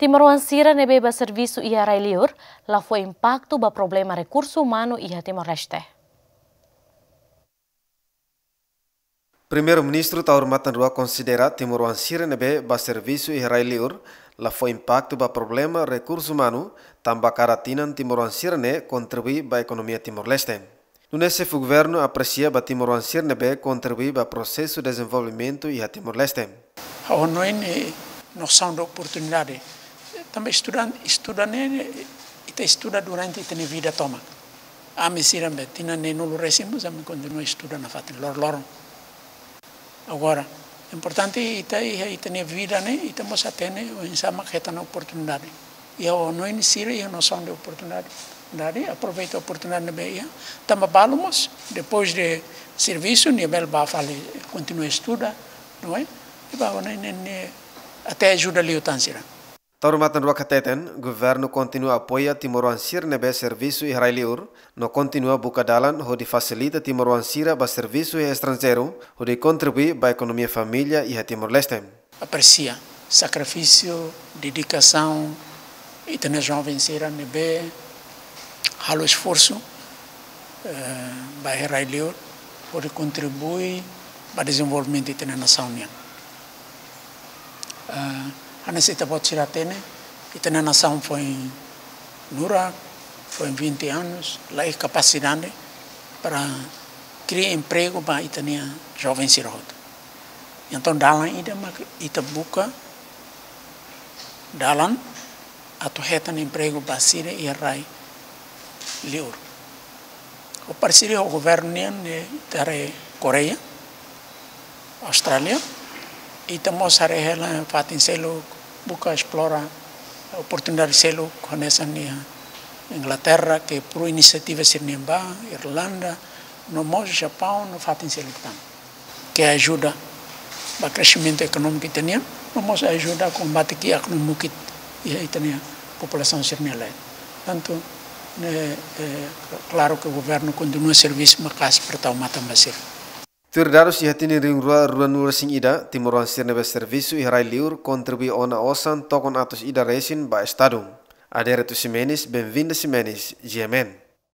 Timor Sira nebe ba serviço ia railiur, lá foi impacto ba problema recurso humano ia Timor-Leste. Primeiro-ministro Taur Matanrua considera Timor Sira nebe ba serviço ia railiur, lá foi impacto ba problema recurso humano, tamba caratinan Timor Sira ne contribui ba economia Timor-Leste. Nesse o governo aprecia ba Timor Sira nebe contribui ba processo de desenvolvimento ia Timor-Leste. A ONU é noção de oportunidade. Também estuda durante a vida toma. A me sira me tina ne no recimos a me continua estudando na fatin lor. Agora, importante ita ne vida ne ita mos atene o insama que tá na oportunidade. E a ONU sira é noção de oportunidade. Aproveita a oportunidade na beia. Tamba balamos depois de serviço nível ba fale continua estuda, não é? E ba até ajuda ali o tansira. Taur Matanrua kateten, governo continua apoia Timor-Sira nebe serviço israeliur, no continua buka dalan onde facilita Timor-Sira ba serviço estrangeiro, onde contribui ba economia família e Timor-Leste. Aprecia sacrifício, dedicação, e tem jovens sira nebe halo esforço ba israeliur, onde contribui ba desenvolvimento da nação união. A necessidade de tiratene, e a nação foi nura, foi 20 anos, lá é capacidade para criar emprego para itania jovens sirota. Então dalan ita buka dalan atau hetan emprego para sire e rai liur. O parceria o governo dari Korea, Austrália, e temos a ela fatin selo buka explora oportunidade selo com essa Inglaterra que por iniciativa sirnemba, Irlanda, no mos Japão no fatin selo que ajuda para crescimento econômico que tinha, no mos ajuda a combate que econômico e tinha população sirnela. Tanto claro que o governo continua serviço mas para tal mata basir. Tuirdados ia tini ring rua nura sing ida, Timor-Sira nebe serviço israeliur contribui ona osan tokon atos ida resin ba estado. Adere tu Simenis, bem-vinda Simenis, GMN.